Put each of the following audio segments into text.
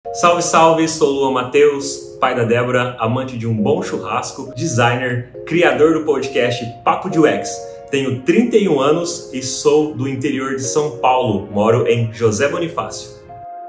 Salve, salve! Sou Luan Matheus, pai da Débora, amante de um bom churrasco, designer, criador do podcast Papo de UX. Tenho 31 anos e sou do interior de São Paulo, moro em José Bonifácio.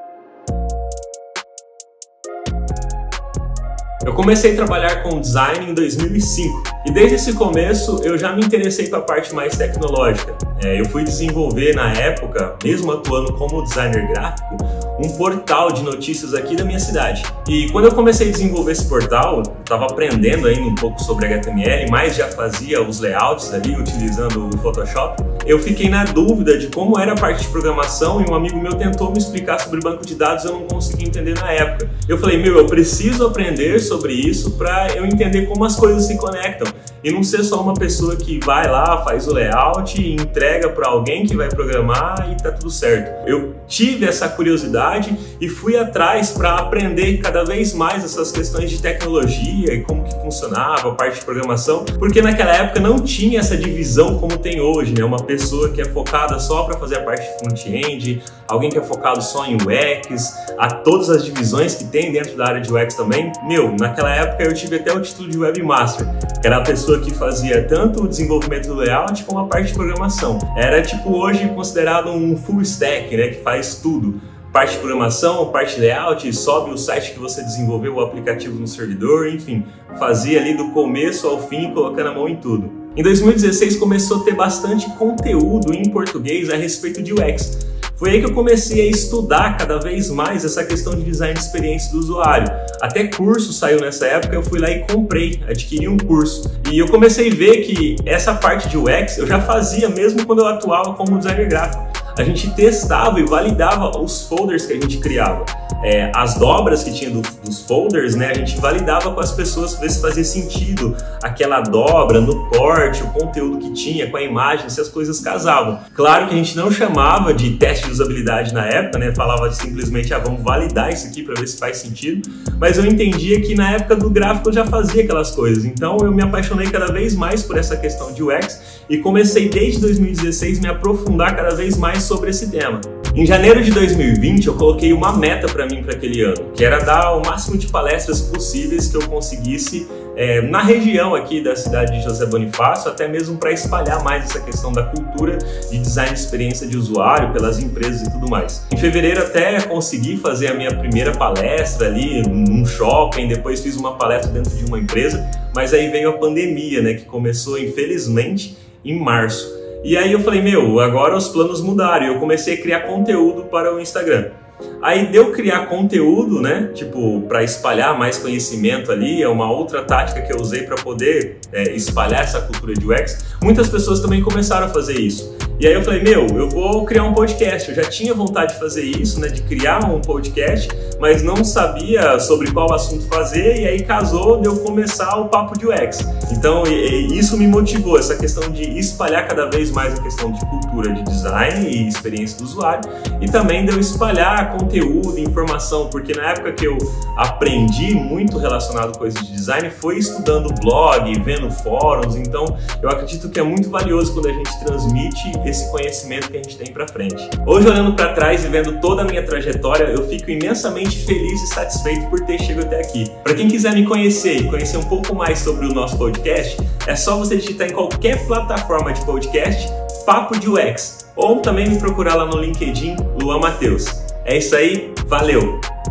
Eu comecei a trabalhar com design em 2005 e desde esse começo eu já me interessei para a parte mais tecnológica. Eu fui desenvolver na época, mesmo atuando como designer gráfico, um portal de notícias aqui da minha cidade. E quando eu comecei a desenvolver esse portal, eu estava aprendendo ainda um pouco sobre HTML, mas já fazia os layouts ali utilizando o Photoshop. Eu fiquei na dúvida de como era a parte de programação e um amigo meu tentou me explicar sobre banco de dados e eu não consegui entender na época. Eu falei, eu preciso aprender sobre isso para eu entender como as coisas se conectam e não ser só uma pessoa que vai lá, faz o layout e entrega para alguém que vai programar e tá tudo certo. Eu tive essa curiosidade e fui atrás para aprender cada vez mais essas questões de tecnologia e como que funcionava a parte de programação, porque naquela época não tinha essa divisão como tem hoje, né? Uma pessoa que é focada só para fazer a parte de front-end, alguém que é focado só em UX, a todas as divisões que tem dentro da área de UX também. Naquela época eu tive até o título de Webmaster, que era a pessoa que fazia tanto o desenvolvimento do layout como a parte de programação. Era tipo hoje considerado um full stack, né, que faz tudo. Parte de programação, parte de layout, sobe o site que você desenvolveu, o aplicativo no servidor, enfim, fazia ali do começo ao fim, colocando a mão em tudo. Em 2016 começou a ter bastante conteúdo em português a respeito de UX. Foi aí que eu comecei a estudar cada vez mais essa questão de design de experiência do usuário. Até curso saiu nessa época, eu fui lá e comprei, adquiri um curso. E eu comecei a ver que essa parte de UX eu já fazia mesmo quando eu atuava como designer gráfico. A gente testava e validava os folders que a gente criava. As dobras que tinha dos folders, né, a gente validava com as pessoas para ver se fazia sentido aquela dobra no corte, o conteúdo que tinha com a imagem, se as coisas casavam. Claro que a gente não chamava de teste de usabilidade na época, né, falava simplesmente, vamos validar isso aqui para ver se faz sentido, mas eu entendia que na época do gráfico eu já fazia aquelas coisas, então eu me apaixonei cada vez mais por essa questão de UX e comecei desde 2016 me aprofundar cada vez mais sobre esse tema. Em janeiro de 2020 eu coloquei uma meta para mim para aquele ano, que era dar o máximo de palestras possíveis que eu conseguisse na região aqui da cidade de José Bonifácio, até mesmo para espalhar mais essa questão da cultura de design de experiência de usuário pelas empresas e tudo mais. Em fevereiro até consegui fazer a minha primeira palestra ali num shopping, depois fiz uma palestra dentro de uma empresa, mas aí veio a pandemia, né, que começou infelizmente em março. E aí eu falei, agora os planos mudaram e eu comecei a criar conteúdo para o Instagram. Aí deu criar conteúdo, né, para espalhar mais conhecimento ali, é uma outra tática que eu usei para poder espalhar essa cultura de UX. Muitas pessoas também começaram a fazer isso. E aí eu falei, eu vou criar um podcast. Eu já tinha vontade de fazer isso, né, de criar um podcast, mas não sabia sobre qual assunto fazer e aí casou de eu começar o Papo de UX. Então isso me motivou, essa questão de espalhar cada vez mais a questão de cultura de design e experiência do usuário e também de eu espalhar conteúdo, informação, porque na época que eu aprendi muito relacionado com coisas de design foi estudando blog, vendo fóruns, então eu acredito que é muito valioso quando a gente transmite esse conhecimento que a gente tem para frente. Hoje, olhando para trás e vendo toda a minha trajetória, eu fico imensamente feliz e satisfeito por ter chegado até aqui. Para quem quiser me conhecer e conhecer um pouco mais sobre o nosso podcast, é só você digitar em qualquer plataforma de podcast Papo de UX ou também me procurar lá no LinkedIn Luan Matheus. É isso aí, valeu!